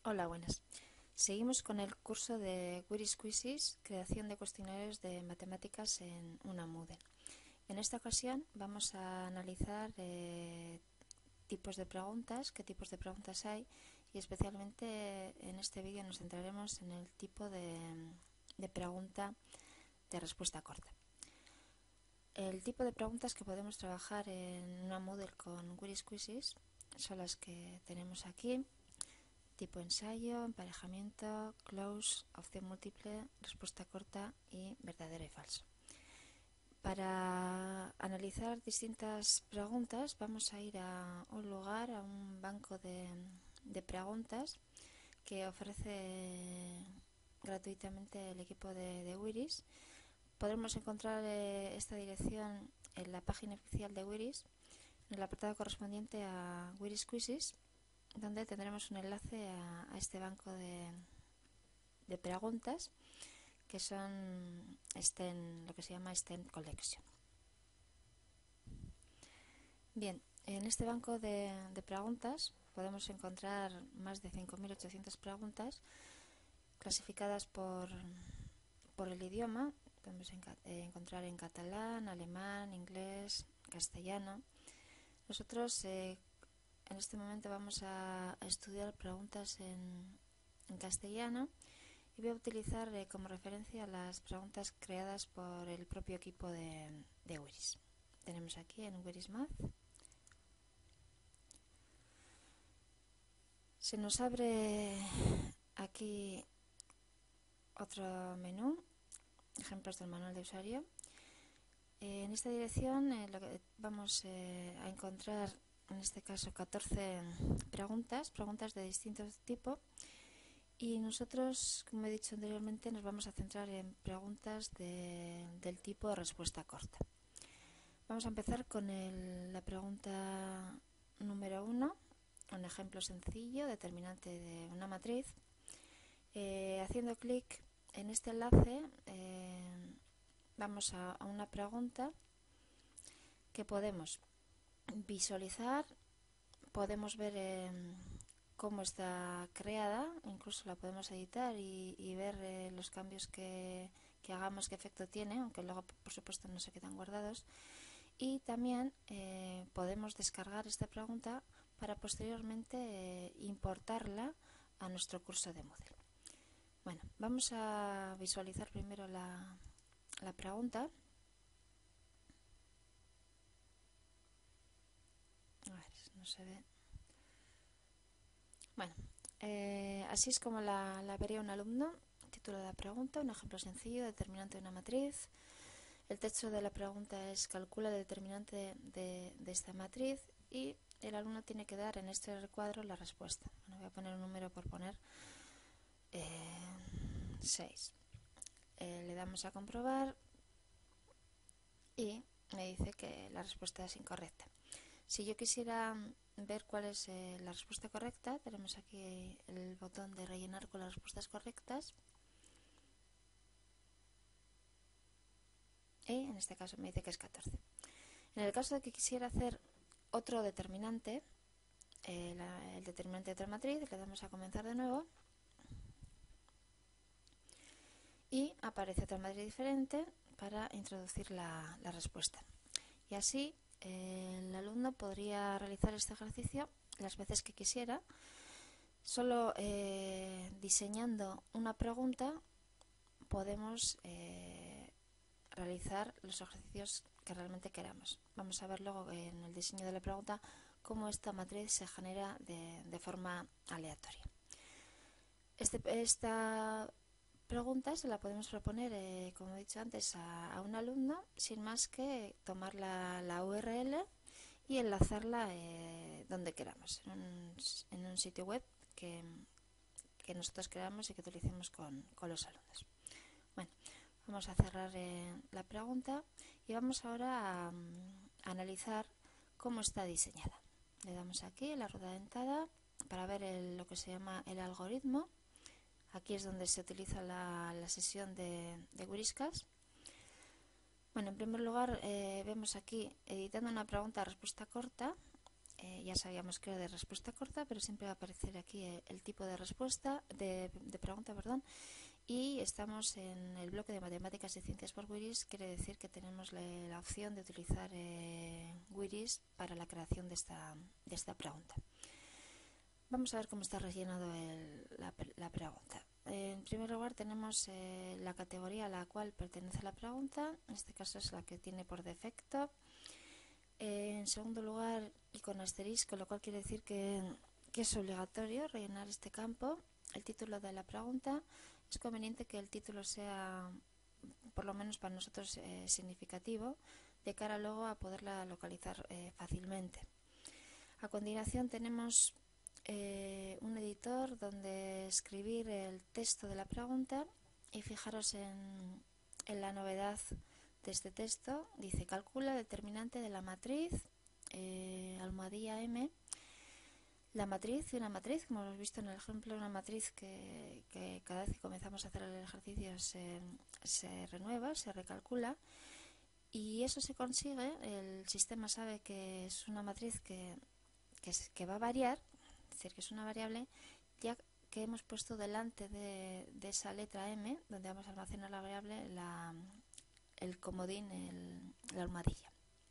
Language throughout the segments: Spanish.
Hola, buenas. Seguimos con el curso de Where's Quizzes, creación de cuestionarios de matemáticas en una Moodle. En esta ocasión vamos a analizar tipos de preguntas, qué tipos de preguntas hay, y especialmente en este vídeo nos centraremos en el tipo de pregunta de respuesta corta. El tipo de preguntas que podemos trabajar en una Moodle con Where's Quizzes son las que tenemos aquí. Tipo ensayo, emparejamiento, close, opción múltiple, respuesta corta y verdadero y falso. Para analizar distintas preguntas vamos a ir a un lugar, a un banco de preguntas que ofrece gratuitamente el equipo de Wiris. Podremos encontrar esta dirección en la página oficial de Wiris, en el apartado correspondiente a Wiris Quizzes, donde tendremos un enlace a este banco de preguntas que son lo que se llama STEM Collection. Bien, en este banco de preguntas podemos encontrar más de 5.800 preguntas clasificadas por el idioma. Podemos encontrar en catalán, alemán, inglés, castellano. Nosotros en este momento vamos a estudiar preguntas en castellano y voy a utilizar como referencia las preguntas creadas por el propio equipo de Wiris. Tenemos aquí en Wiris Math. Se nos abre aquí otro menú, ejemplos del manual de usuario. En esta dirección vamos a encontrar, en este caso, 14 preguntas de distinto tipo. Y nosotros, como he dicho anteriormente, nos vamos a centrar en preguntas del tipo de respuesta corta. Vamos a empezar con la pregunta número 1, un ejemplo sencillo, determinante de una matriz. Haciendo clic en este enlace vamos a una pregunta que podemos visualizar, podemos ver cómo está creada, incluso la podemos editar y ver los cambios que hagamos, qué efecto tiene, aunque luego por supuesto no se quedan guardados. Y también podemos descargar esta pregunta para posteriormente importarla a nuestro curso de Moodle. Bueno, vamos a visualizar primero la pregunta. A ver, no se ve. Bueno, así es como la vería un alumno. Título de la pregunta, un ejemplo sencillo, determinante de una matriz. El texto de la pregunta es: calcula el determinante de esta matriz, y el alumno tiene que dar en este recuadro la respuesta. Bueno, voy a poner un número por poner 6. Le damos a comprobar y me dice que la respuesta es incorrecta. Si yo quisiera ver cuál es la respuesta correcta, tenemos aquí el botón de rellenar con las respuestas correctas. Y en este caso me dice que es 14. En el caso de que quisiera hacer otro determinante, el determinante de otra matriz, le damos a comenzar de nuevo y aparece otra matriz diferente para introducir la respuesta. Y así el alumno podría realizar este ejercicio las veces que quisiera, solo diseñando una pregunta podemos realizar los ejercicios que realmente queramos. Vamos a ver luego en el diseño de la pregunta cómo esta matriz se genera de forma aleatoria. Esta pregunta se la podemos proponer, como he dicho antes, a un alumno sin más que tomar la URL y enlazarla donde queramos, en un sitio web que nosotros creamos y que utilicemos con los alumnos. Bueno, vamos a cerrar la pregunta y vamos ahora a analizar cómo está diseñada. Le damos aquí en la rueda dentada para ver lo que se llama el algoritmo. Aquí es donde se utiliza la sesión de Whiskas. Bueno, en primer lugar vemos aquí, editando una pregunta de respuesta corta, ya sabíamos que era de respuesta corta, pero siempre va a aparecer aquí el tipo de respuesta, de pregunta, perdón. Y estamos en el bloque de matemáticas y ciencias por Wiris, quiere decir que tenemos la opción de utilizar Wiris para la creación de esta pregunta. Vamos a ver cómo está rellenado la pregunta. En primer lugar tenemos la categoría a la cual pertenece la pregunta, en este caso es la que tiene por defecto. En segundo lugar, y con asterisco, lo cual quiere decir que es obligatorio rellenar este campo. El título de la pregunta, es conveniente que el título sea, por lo menos para nosotros, significativo, de cara luego a poderla localizar fácilmente. A continuación tenemos un editor donde escribir el texto de la pregunta, y fijaros en la novedad de este texto. Dice: calcula determinante de la matriz almohadilla M. La matriz, una matriz, como hemos visto en el ejemplo, una matriz que cada vez que comenzamos a hacer el ejercicio se renueva, se recalcula, y eso se consigue, el sistema sabe que es una matriz que va a variar, es decir, que es una variable, ya que hemos puesto delante de esa letra M, donde vamos a almacenar la variable, el comodín, la almohadilla.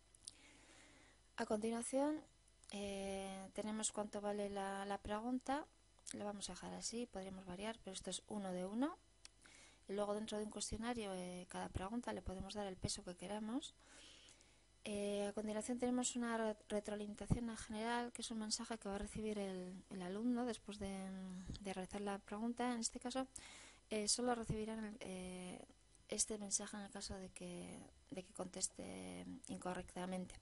A continuación tenemos cuánto vale la pregunta. Lo vamos a dejar así, podríamos variar, pero esto es 1 de 1. Y luego dentro de un cuestionario, cada pregunta le podemos dar el peso que queramos. A continuación tenemos una retroalimentación en general, que es un mensaje que va a recibir el alumno después de realizar la pregunta. En este caso solo recibirán este mensaje en el caso de que conteste incorrectamente.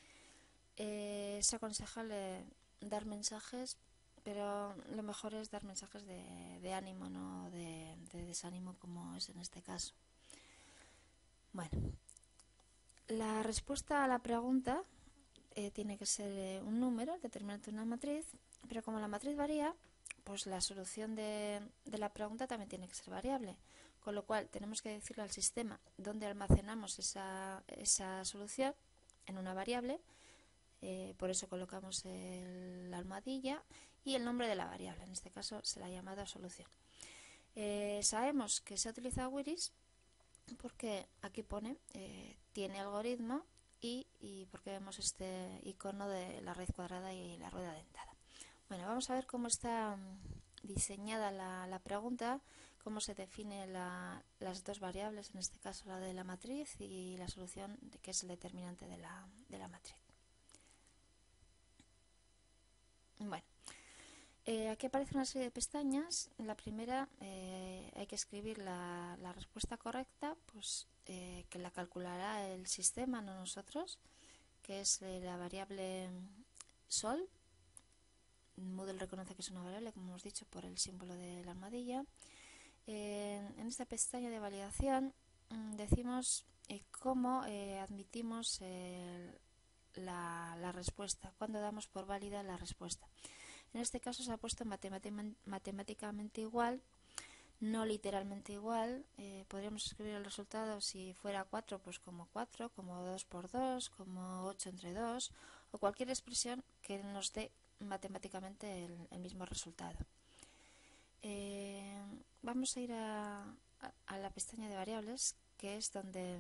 Es aconsejable dar mensajes, pero lo mejor es dar mensajes de ánimo, no de desánimo, como es en este caso. Bueno, la respuesta a la pregunta tiene que ser un número determinante de una matriz, pero como la matriz varía, pues la solución de la pregunta también tiene que ser variable, con lo cual tenemos que decirle al sistema dónde almacenamos esa solución en una variable. Por eso colocamos la almohadilla y el nombre de la variable, en este caso se la ha llamado solución. Sabemos que se ha utilizado Wiris porque aquí pone tiene algoritmo y porque vemos este icono de la raíz cuadrada y la rueda dentada. Bueno, vamos a ver cómo está diseñada la pregunta, cómo se define las dos variables, en este caso la de la matriz y la solución, que es el determinante de la matriz. Bueno, aquí aparece una serie de pestañas. En la primera hay que escribir la respuesta correcta, pues que la calculará el sistema, no nosotros, que es la variable sol. Moodle reconoce que es una variable, como hemos dicho, por el símbolo de la almohadilla. En esta pestaña de validación decimos cómo admitimos la respuesta, cuando damos por válida la respuesta. En este caso se ha puesto matemáticamente igual, no literalmente igual. Podríamos escribir el resultado, si fuera 4, pues como 4, como 2 por 2, como 8 entre 2, o cualquier expresión que nos dé matemáticamente el mismo resultado. Vamos a ir a la pestaña de variables, que es donde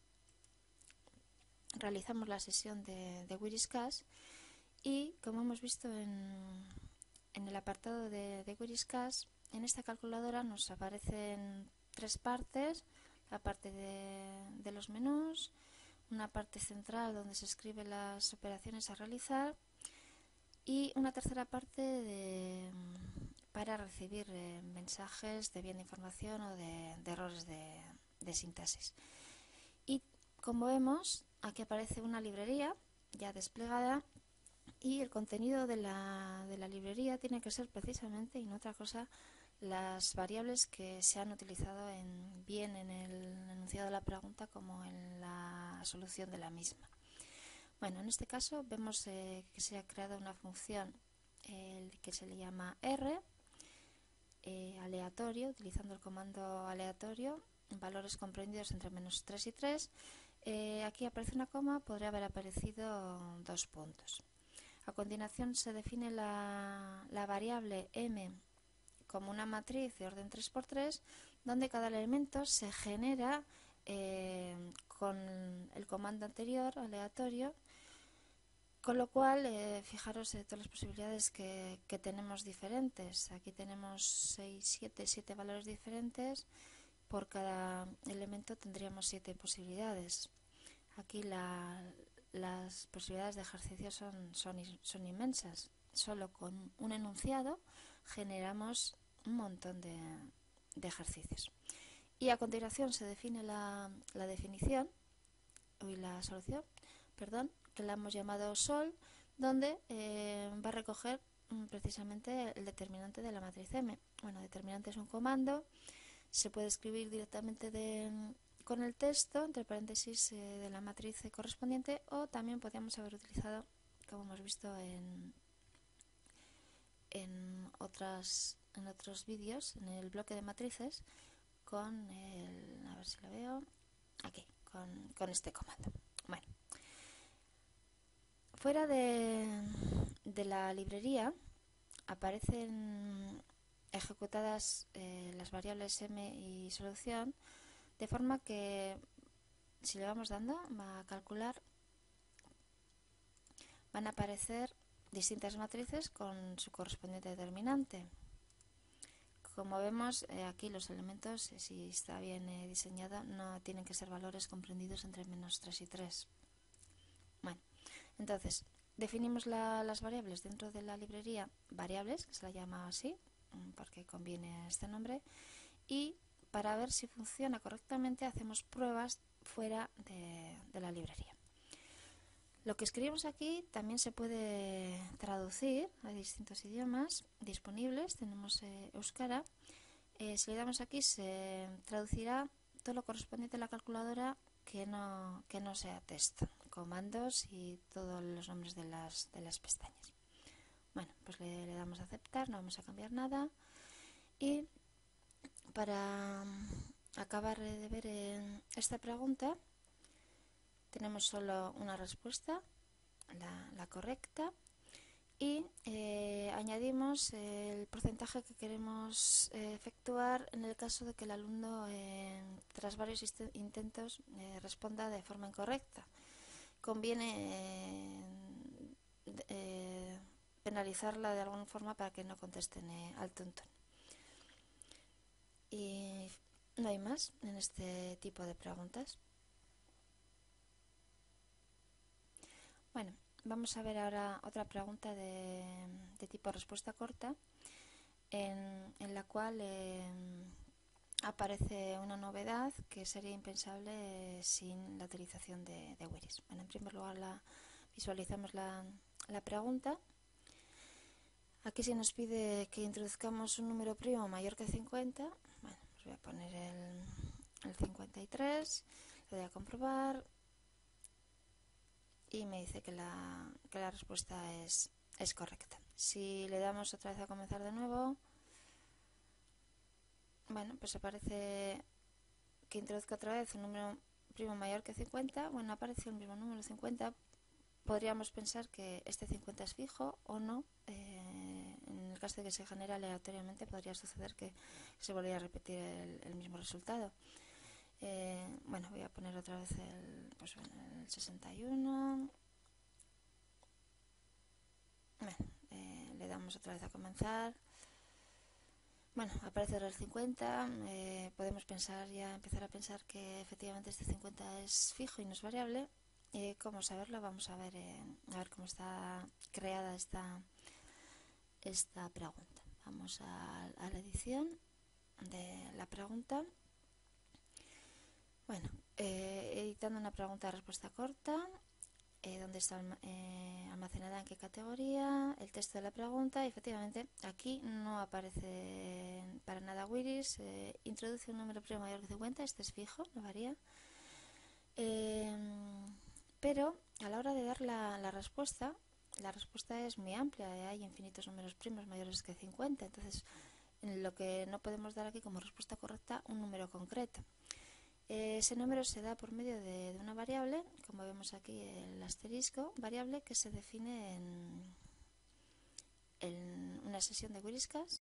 realizamos la sesión de Wiriscas, y como hemos visto en el apartado de Wiriscas, en esta calculadora nos aparecen tres partes: la parte de los menús, una parte central donde se escriben las operaciones a realizar, y una tercera parte para recibir mensajes de bien de información o de errores de sintaxis. Y como vemos, aquí aparece una librería ya desplegada, y el contenido de la librería tiene que ser precisamente, y no otra cosa, las variables que se han utilizado bien en el enunciado de la pregunta como en la solución de la misma. Bueno, en este caso vemos que se ha creado una función que se le llama R, aleatorio, utilizando el comando aleatorio, valores comprendidos entre -3 y 3. Aquí aparece una coma, podría haber aparecido 2 puntos. A continuación se define la variable m como una matriz de orden 3×3, donde cada elemento se genera con el comando anterior, aleatorio, con lo cual, fijaros todas las posibilidades que tenemos diferentes. Aquí tenemos 7 valores diferentes. Por cada elemento tendríamos 7 posibilidades. Aquí las posibilidades de ejercicio son inmensas. Solo con un enunciado generamos un montón de ejercicios. Y a continuación se define la solución, que la hemos llamado sol, donde va a recoger precisamente el determinante de la matriz M. Bueno, determinante es un comando, se puede escribir directamente con el texto, entre paréntesis, de la matriz correspondiente, o también podríamos haber utilizado, como hemos visto en otros vídeos, en el bloque de matrices, con a ver si lo veo, aquí, con este comando. Bueno, fuera de la librería aparecen ejecutadas las variables m y solución, de forma que si le vamos dando a calcular, van a aparecer distintas matrices con su correspondiente determinante. Como vemos, aquí los elementos, si está bien diseñado, no tienen que ser valores comprendidos entre -3 y 3. Bueno, entonces, definimos las variables dentro de la librería variables, que se la llama así, porque conviene este nombre, y para ver si funciona correctamente hacemos pruebas fuera de la librería. Lo que escribimos aquí también se puede traducir a distintos idiomas disponibles. Tenemos Euskara. Si le damos aquí se traducirá todo lo correspondiente a la calculadora que no sea texto, comandos y todos los nombres de las pestañas. Bueno, pues le damos a aceptar, no vamos a cambiar nada. Y para acabar de ver esta pregunta, tenemos solo una respuesta, la correcta, y añadimos el porcentaje que queremos efectuar en el caso de que el alumno, tras varios intentos, responda de forma incorrecta. Conviene penalizarla de alguna forma para que no contesten al tuntún. Y no hay más en este tipo de preguntas. Bueno, vamos a ver ahora otra pregunta de tipo respuesta corta, en la cual aparece una novedad que sería impensable sin la utilización de Wiris. Bueno, en primer lugar visualizamos la pregunta. Aquí se nos pide que introduzcamos un número primo mayor que 50. Bueno, pues voy a poner el 53, lo voy a comprobar y me dice que la respuesta es correcta. Si le damos otra vez a comenzar de nuevo, bueno, pues aparece que introduzca otra vez un número primo mayor que 50. Bueno, aparece el mismo número 50. Podríamos pensar que este 50 es fijo o no. En el caso de que se genere aleatoriamente, podría suceder que se volviera a repetir el mismo resultado. Bueno, voy a poner otra vez el 61. Bueno, le damos otra vez a comenzar. Bueno, aparece el 50. Podemos empezar a pensar que efectivamente este 50 es fijo y no es variable. ¿Cómo saberlo? Vamos a ver cómo está creada esta pregunta. Vamos a la edición de la pregunta. Bueno, editando una pregunta de respuesta corta, donde está almacenada en qué categoría, el texto de la pregunta, y efectivamente aquí no aparece para nada Wiris. Introduce un número primo mayor que 50, este es fijo, no varía. Pero a la hora de dar la respuesta es muy amplia, hay infinitos números primos mayores que 50, entonces lo que no podemos dar aquí como respuesta correcta un número concreto. Ese número se da por medio de una variable, como vemos aquí el asterisco, variable que se define en una sesión de Whiskas